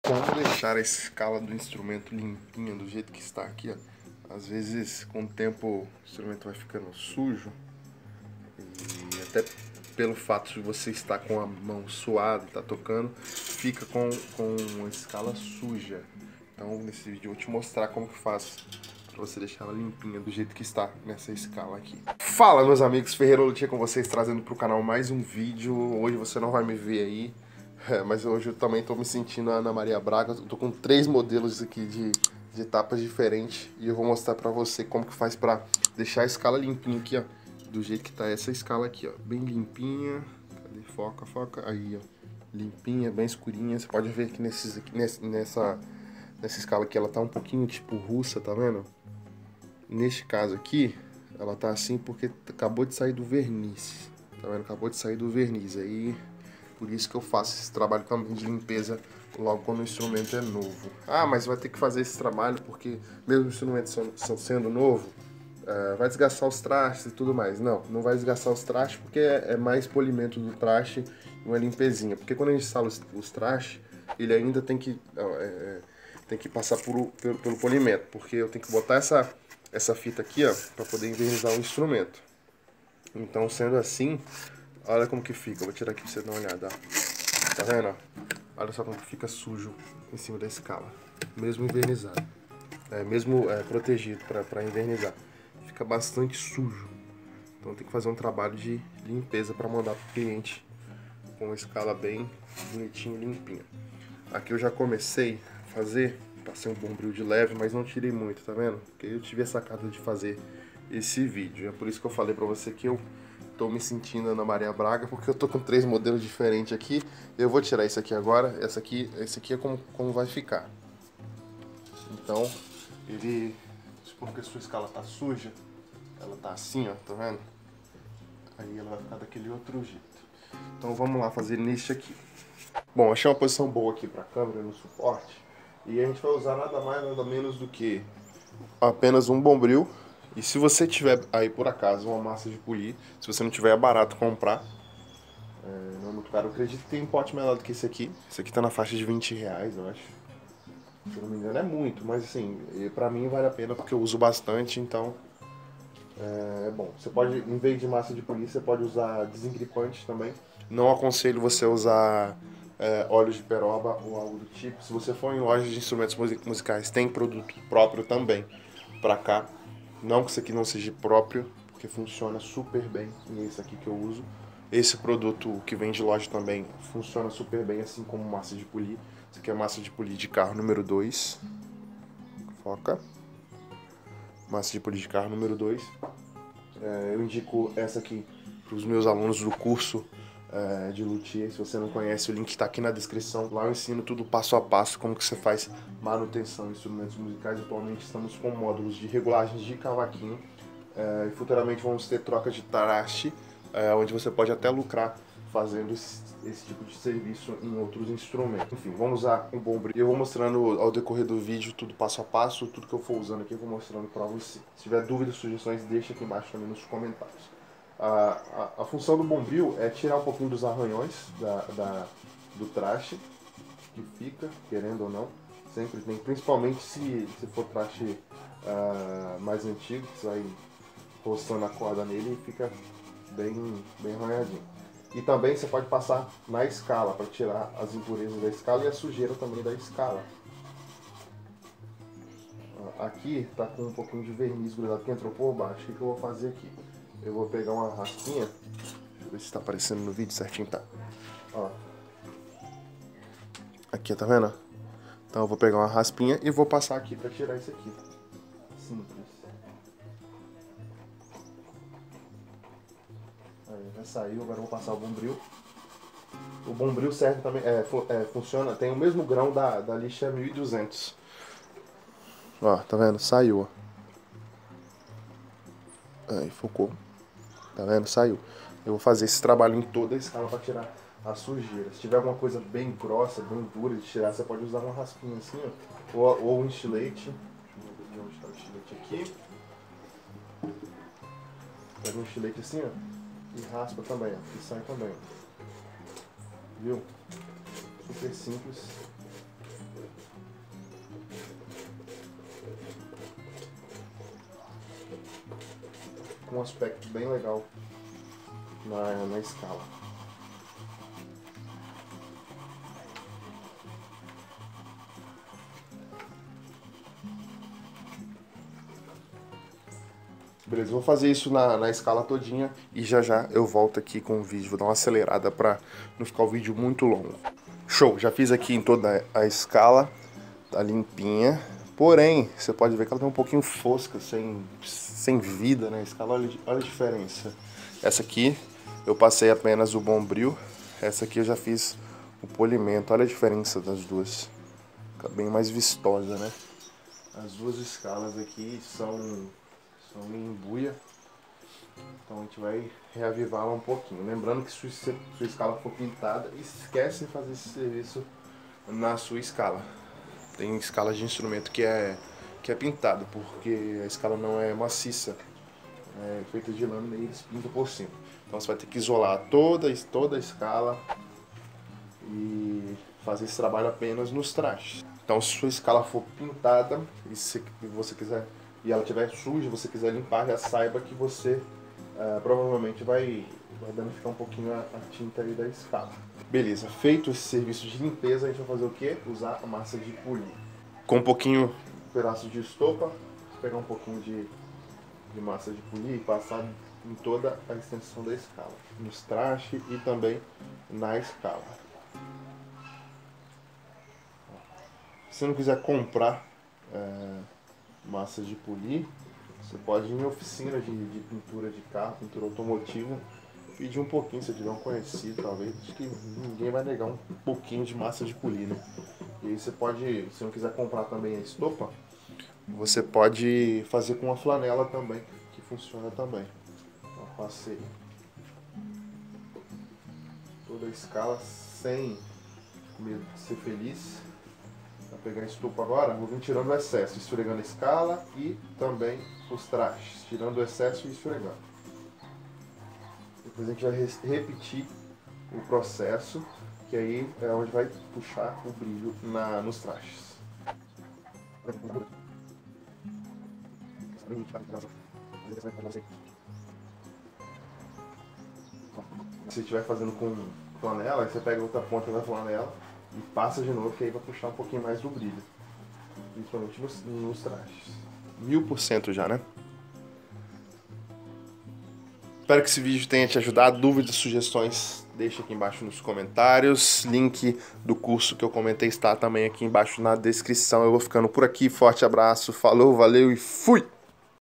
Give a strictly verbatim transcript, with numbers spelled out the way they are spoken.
Como deixar a escala do instrumento limpinha do jeito que está aqui, ó. Às vezes, com o tempo, o instrumento vai ficando sujo. E até pelo fato de você estar com a mão suada e estar tocando, fica com, com uma escala suja. Então, nesse vídeo eu vou te mostrar como que faz para você deixar ela limpinha do jeito que está nessa escala aqui. Fala, meus amigos, Ferreiro Luthier com vocês, trazendo para o canal mais um vídeo. Hoje você não vai me ver aí. É, mas hoje eu também tô me sentindo a Ana Maria Braga. Eu tô com três modelos aqui de, de etapas diferentes. E eu vou mostrar pra você como que faz pra deixar a escala limpinha aqui, ó. Do jeito que tá essa escala aqui, ó. Bem limpinha. Cadê? Foca, foca. Aí, ó. Limpinha, bem escurinha. Você pode ver que nesses aqui, nessa, nessa escala aqui ela tá um pouquinho tipo russa, tá vendo? Neste caso aqui, ela tá assim porque acabou de sair do verniz. Tá vendo? Acabou de sair do verniz. Aí... Por isso que eu faço esse trabalho também de limpeza logo quando o instrumento é novo. Ah, mas vai ter que fazer esse trabalho porque mesmo o instrumento sendo novo, uh, vai desgastar os trastes e tudo mais. Não, não vai desgastar os trastes porque é, é mais polimento do traste e uma limpezinha. Porque quando a gente instala os, os trastes, ele ainda tem que, é, tem que passar por, pelo, pelo polimento. Porque eu tenho que botar essa, essa fita aqui, ó, para poder envernizar o instrumento. Então, sendo assim... Olha como que fica, vou tirar aqui pra você dar uma olhada, ó. Tá vendo, ó? Olha só como que fica sujo em cima da escala, mesmo invernizado, é, mesmo é, protegido pra, pra invernizar. Fica bastante sujo, então tem que fazer um trabalho de limpeza pra mandar pro cliente com a escala bem bonitinha e limpinha. Aqui eu já comecei a fazer, passei um bombril de leve, mas não tirei muito, tá vendo? Porque eu tive a sacada de fazer esse vídeo, é por isso que eu falei pra você que eu tô me sentindo Ana Maria Braga, porque eu tô com três modelos diferentes aqui. Eu vou tirar isso aqui agora. Essa aqui, esse aqui é como, como vai ficar. Então, ele... Porque a sua escala tá suja, ela tá assim, ó, tá vendo? Aí ela vai ficar daquele outro jeito. Então vamos lá fazer neste aqui. Bom, achei uma posição boa aqui pra câmera, no suporte. E a gente vai usar nada mais, nada menos do que apenas um bombril. E se você tiver aí por acaso uma massa de polir, se você não tiver é barato comprar, é, não é muito caro. Eu acredito que tem um pote menor do que esse aqui. Esse aqui tá na faixa de vinte reais, eu acho. Se eu não me engano é muito, mas assim, pra mim vale a pena porque eu uso bastante, então é, é bom. Você pode, em vez de massa de polir, você pode usar desengripante também. Não aconselho você usar é, óleos de peroba ou algo do tipo. Se você for em lojas de instrumentos musicais, tem produto próprio também pra cá. Não que isso aqui não seja próprio, porque funciona super bem, e esse aqui que eu uso. Esse produto que vem de loja também funciona super bem, assim como massa de polir. Isso aqui é massa de polir de carro número dois. Foca. Massa de polir de carro número dois. É, eu indico essa aqui para os meus alunos do curso é, de luthier. Se você não conhece, o link está aqui na descrição. Lá eu ensino tudo passo a passo, como que você faz manutenção de instrumentos musicais. Atualmente estamos com módulos de regulagens de cavaquinho. É, e futuramente vamos ter troca de traste, é, onde você pode até lucrar fazendo esse, esse tipo de serviço em outros instrumentos. Enfim, vamos usar um bombril. Eu vou mostrando ao decorrer do vídeo tudo passo a passo, tudo que eu for usando aqui eu vou mostrando para você. Se tiver dúvidas, sugestões, deixa aqui embaixo também nos comentários. A, a, a função do bombril é tirar um pouquinho dos arranhões da, da, do traste, que fica, querendo ou não. Sempre tem, principalmente se, se for traste uh, mais antigo, que você vai roçando a corda nele e fica bem, bem arranhadinho. E também você pode passar na escala para tirar as impurezas da escala e a sujeira também da escala. Aqui tá com um pouquinho de verniz grudado que entrou por baixo. O que, que eu vou fazer aqui? Eu vou pegar uma raspinha. Deixa eu ver se está aparecendo no vídeo certinho, tá? Ó. Aqui, tá vendo? Então eu vou pegar uma raspinha e vou passar aqui para tirar isso aqui. Simples. Aí, já saiu, agora eu vou passar o bombril. O bombril serve também, é, é, funciona, tem o mesmo grão da, da lixa mil e duzentos. Ó, tá vendo? Saiu, ó. Aí, focou. Tá vendo? Saiu. Eu vou fazer esse trabalho em toda a escala para tirar a sujeira. Se tiver alguma coisa bem grossa, bem dura de tirar, você pode usar uma raspinha assim, ó. Ou, ou um estilete. Deixa eu ver onde está o estilete aqui. Pega um estilete assim, ó. E raspa também, ó. E sai também, ó. Viu? Super simples. fica um aspecto bem legal na, na escala. Beleza, vou fazer isso na, na escala todinha e já já eu volto aqui com o vídeo. Vou dar uma acelerada pra não ficar o vídeo muito longo. Show, já fiz aqui em toda a escala, tá limpinha. Porém, você pode ver que ela tá um pouquinho fosca, sem, sem vida, né? A escala, olha, olha a diferença. Essa aqui eu passei apenas o Bombril, essa aqui eu já fiz o polimento. Olha a diferença das duas. Fica bem mais vistosa, né? As duas escalas aqui são... são em buia, então a gente vai reavivá-la um pouquinho. Lembrando que se sua escala for pintada, esquece de fazer esse serviço na sua escala. Tem escalas de instrumento que é, que é pintado, porque a escala não é maciça, é feita de lâmina e eles pintam por cima. Então você vai ter que isolar toda, toda a escala e fazer esse trabalho apenas nos trastes. Então se sua escala for pintada e se você quiser e ela estiver suja, você quiser limpar, já saiba que você uh, provavelmente vai, vai danificar um pouquinho a, a tinta aí da escala. Beleza, feito esse serviço de limpeza, a gente vai fazer o que? Usar a massa de polir. Com um pouquinho, um pedaço de estopa, pegar um pouquinho de, de massa de polir e passar em toda a extensão da escala, nos trastes e também na escala. Se você não quiser comprar é, massa de polir, você pode ir em oficina de, de pintura de carro, pintura automotiva, pedir um pouquinho, se tiver um conhecido, talvez. Acho que ninguém vai negar um pouquinho de massa de polir, né? E aí você pode, se não quiser comprar também a estopa, você pode fazer com uma flanela também, que funciona também. Então passei toda a escala sem medo de ser feliz. Vou pegar a estopa agora, vou vir tirando o excesso, esfregando a escala e também os trastes, tirando o excesso e esfregando. Depois a gente vai repetir o processo, que aí é onde vai puxar o brilho na, nos trastes. Se estiver fazendo com flanela, aí você pega outra ponta da flanela e passa de novo, que aí vai puxar um pouquinho mais do brilho, principalmente nos, nos trastes. Mil por cento já, né? Espero que esse vídeo tenha te ajudado. Dúvidas, sugestões, deixa aqui embaixo nos comentários. Link do curso que eu comentei está também aqui embaixo na descrição. Eu vou ficando por aqui. Forte abraço, falou, valeu e fui!